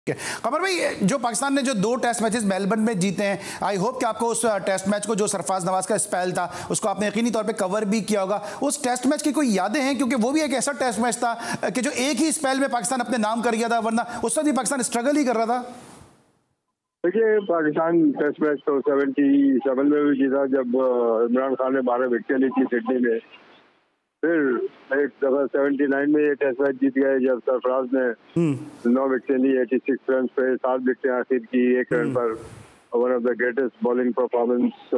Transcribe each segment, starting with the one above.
कमर भाई, जो पाकिस्तान ने जो 2 टेस्ट मैचेस मेलबर्न में जीते हैं, आई होप कि आपको उस टेस्ट मैच को, जो सरफराज नवाज का स्पेल था, उसको आपने यकीनी तौर पे कवर भी किया होगा। उस टेस्ट मैच की कोई यादें हैं? क्योंकि वो भी एक ऐसा टेस्ट मैच था कि जो एक ही स्पेल में पाकिस्तान अपने नाम कर गया था, वरना उस वक्त भी पाकिस्तान स्ट्रगल ही कर रहा था। देखिए, पाकिस्तान टेस्ट मैच तो 77 में भी जीता, जब इमरान खान ने 12 विकेटें ली थी सिडनी में। फिर एक दफा 79 में ये टेस्ट मैच जीत गए, जब सरफराज ने 9 विकेटें ली, 86 रन पे 7 विकेटें आखिर की 1 रन पर। One of the greatest bowling performance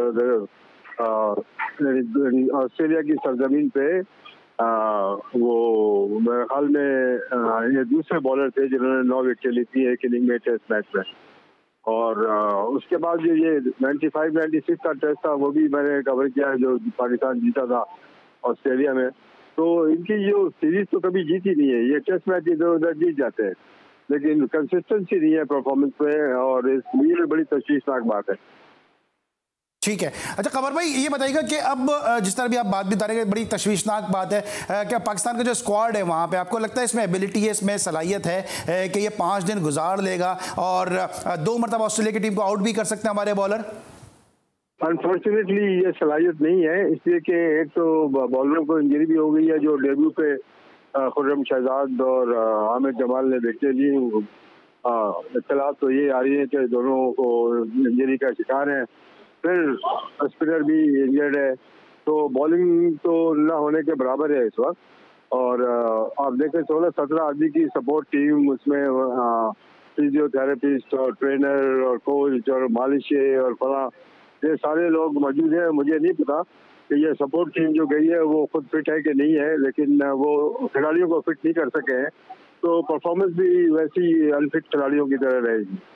Australia की सरजमीन पे। वो मेरे ख्याल में ये दूसरे बॉलर थे जिन्होंने 9 विकेटें ली थी एक इनिंग में टेस्ट मैच में। और उसके बाद जो ये 95-96 का टेस्ट था, वो भी मैंने कवर किया, जो पाकिस्तान जीता था ऑस्ट्रेलिया में। तो इनकी जो सीरीज तो कभी जीती नहीं है, ये टेस्ट मैच इधर उधर जीत जाते हैं, लेकिन कंसिस्टेंसी नहीं है परफॉर्मेंस में, और इसलिए बड़ी तशवीशनाक बात है। ठीक है। अच्छा कमर भाई, ये बताइएगा कि अब जिस तरह भी आप बात भी बता रहे हैं, बड़ी तशवीशनाक बात है, क्या पाकिस्तान का जो स्क्वाड है वहाँ पे आपको लगता है इसमें एबिलिटी है, इसमें सलाहियत है कि ये 5 दिन गुजार लेगा और 2 मरतबा ऑस्ट्रेलिया की टीम को आउट भी कर सकते हैं हमारे बॉलर? अनफॉर्चुनेटली ये सलाहियत नहीं है, इसलिए कि एक तो बॉलरों को इंजरी भी हो गई है। जो डेब्यू पे खुर्रम शहजाद और आमिर जमाल ने विकेटें ली, इत्तलात तो ये आ रही है कि दोनों को इंजरी का शिकार हैं। फिर स्पिनर भी इंजर्ड है, तो बॉलिंग तो ना होने के बराबर है इस वक्त। और आप देखें 16-17 आदमी की सपोर्ट टीम, उसमें फिजियोथेरेपिस्ट और ट्रेनर और कोच और मालिशे और फला, ये सारे लोग मौजूद हैं। मुझे नहीं पता कि ये सपोर्ट टीम जो गई है वो खुद फिट है कि नहीं है, लेकिन वो खिलाड़ियों को फिट नहीं कर सके हैं, तो परफॉर्मेंस भी वैसी अनफिट खिलाड़ियों की तरह रहेगी।